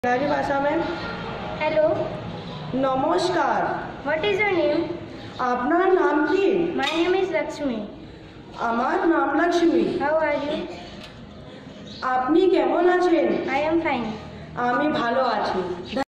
Rajiv Asamen. Hello. নমস্কার। What is your name? আপনার নাম কি? My name is Lakshmi. আমার নাম লক্ষ্মী। How are you? আপনি কেমন আছেন? I am fine. আমি ভালো আছি।